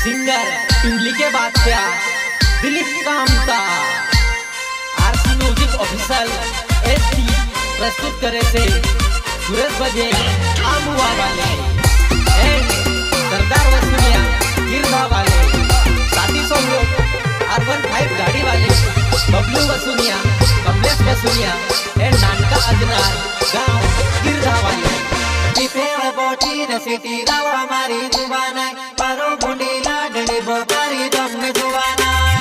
singer पिंपली के बादशाह Dilip Kamta RC music official ST प्रस्तुत करे से सूरज बजे आमुआ वाले सरदार वसूलिया गिरधा वाले साथी सहयोग R15 गाड़ी वाले बबलू वसूलिया कमलेश वसूलिया नानका अजनार गांव गिरधा वाले बोटी न सिटी गाँव हमारी जुबान है पारो बुंडी लाडली बोकारी दम में जुबान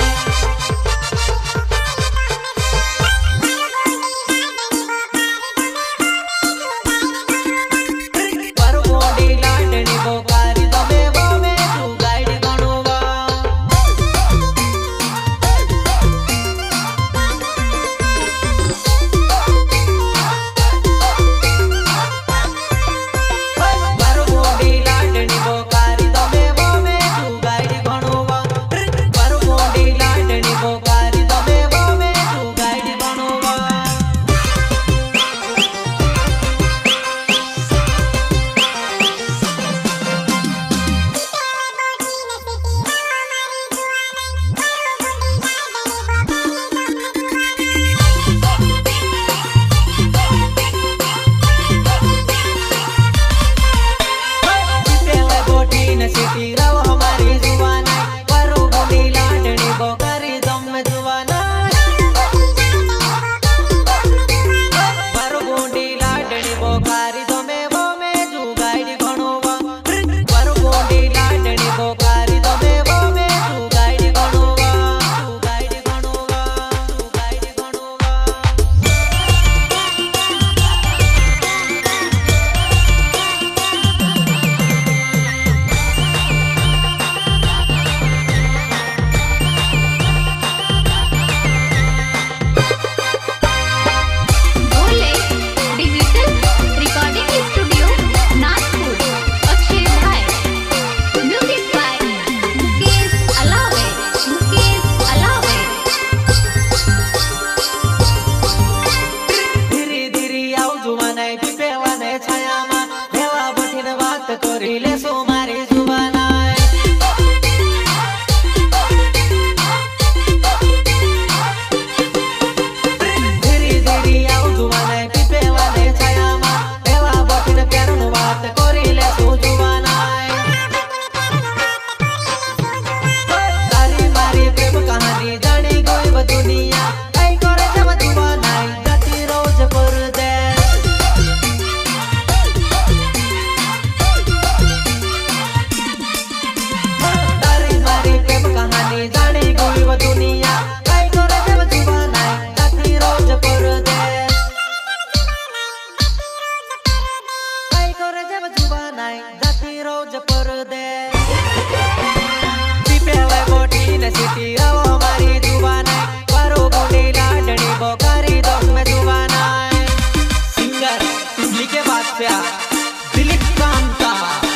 Dilip Kamta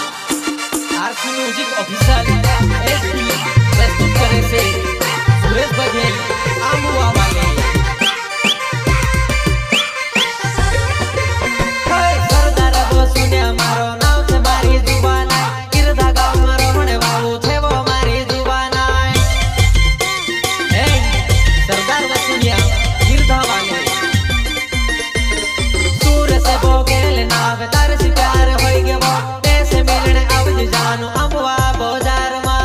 RC music official ST प्रस्तुत करे से सूरज बजे आमुआ वाले सरदार वसूलिया मारो नाव से मारी जुबान है गिरधा गाँव मारो होने वालू छे वो मारी जुबान है सरदार वसूलिया गिरधा वाले सूर से बोगेल नाव तार से प्यार होई गे वो पैसे मिलने आवज जानू अमुआ बाजार मा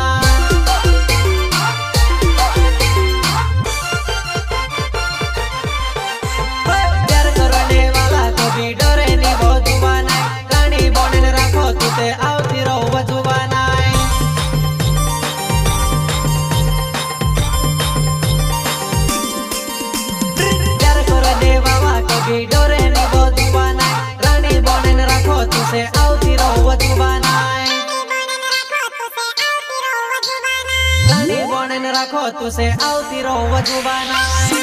प्यार करने वाला कभी डरे नहीं वो जुबान है रानी बोने रखो तुते आवती रहो वो जुबान है प्यार करने वाला कभी डरे नहीं वो जुबान है रानी बोने रखो तुसे आवती रहो वो जुबान है रानी बोने रखो तुसे आवती रहो वो जुबान है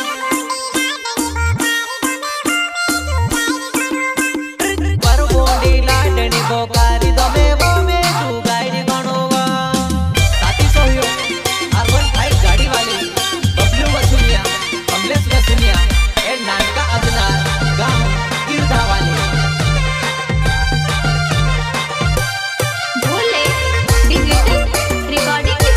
बोकारी दमे वो में तू गाड़ी गणोवा साथी सहयोग R15 गाड़ी वाली बबलू वसूलिया कमलेश वसूलिया नानका अजनार गांव गिरधा वाले भोले डिजिटल रिकॉर्डिंग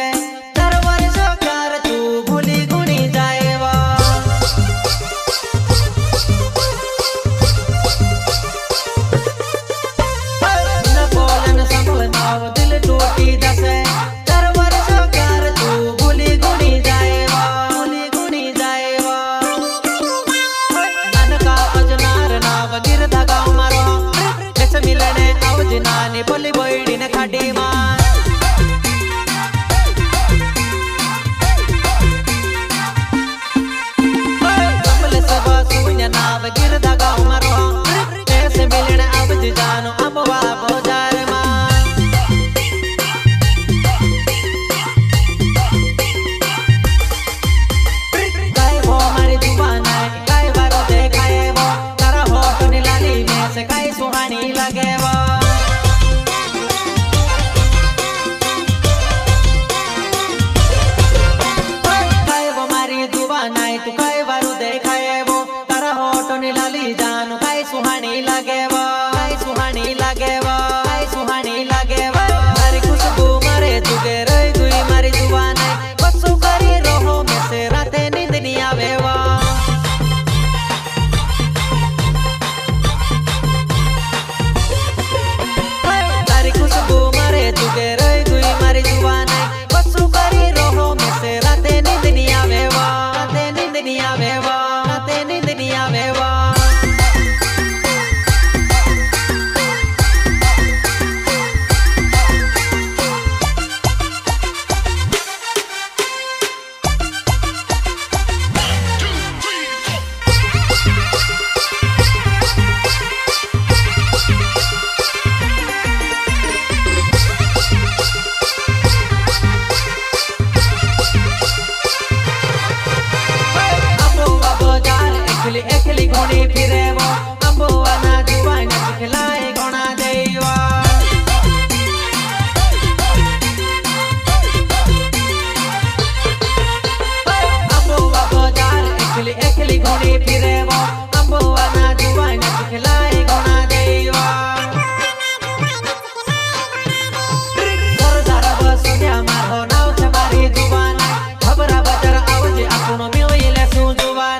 दर वर्ष प्यार तू भूली गुणी जाएवा न बोलन संभल नाव दिल टूटी दसे दर वर्ष प्यार तू भूली गुणी जाएवा नानका अजनार नाव गिरधा गाव मारो कस मिलने आवजना ने बोली बोईडी ने खाडी मार कमल सबा सुन्या नाव गिरधा गाव मारो कस मिलने आवज जानो अमवा बाजार मार काय वो मारी जुबान है काय बारो देखाए वो तारा होठ ने लाली में से काय सुहानी लगे वो तू काय बारू देखाए वो तारा होठ ने लाली जानो काय सुहानी लगे वो काय सुहानी लगे वो काय सुहानी लगे वो मारी खुशबू मारे तुगे रही गुई मारी जुबान है बसु करी रोहो में से राते नींद नहीं आवे वो तारी खुशबू मारे तुगे रही गुई मारी जुबान है बसु करी रोहो में से राते नींद नहीं आवे वो दुनिया में वो तेरी दुनिया में वो एकली घोड़ी फिरे वो अंबुआ ना जुबान खिलाए घोड़ा देवा अंबुआ बाजार एकली घोड़ी फिरे वो अंबुआ ना जुबान खिलाए घोड़ा देवा सरदार बसुन्या मारो नाव छे मारी जुबान खबरा बजार आवजे आपनो मिले सु जुबान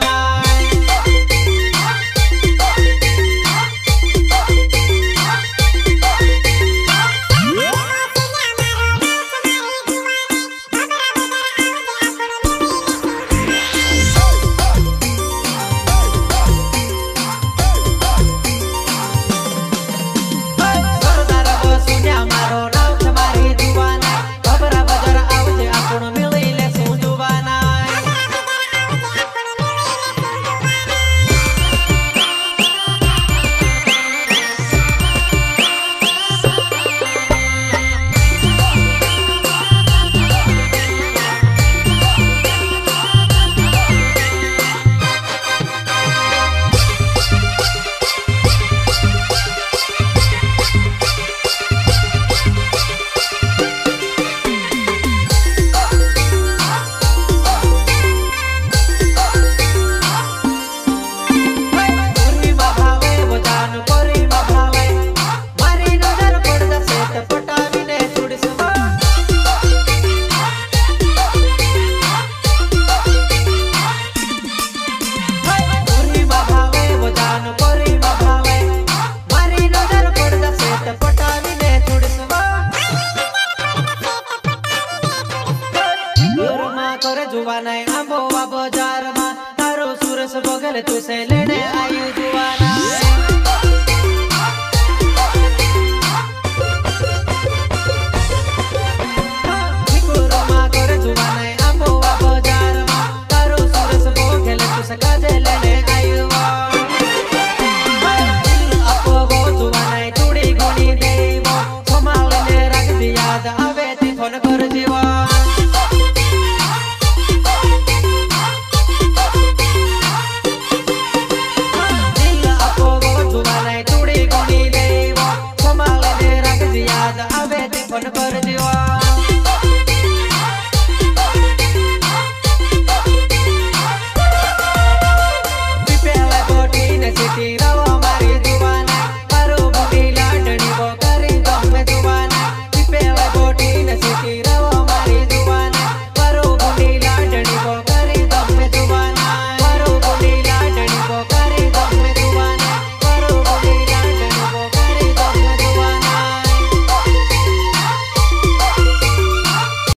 जुवाना अंबुआ बाजार में तारो सूरस बगल तुसे लेने आयु जुवाना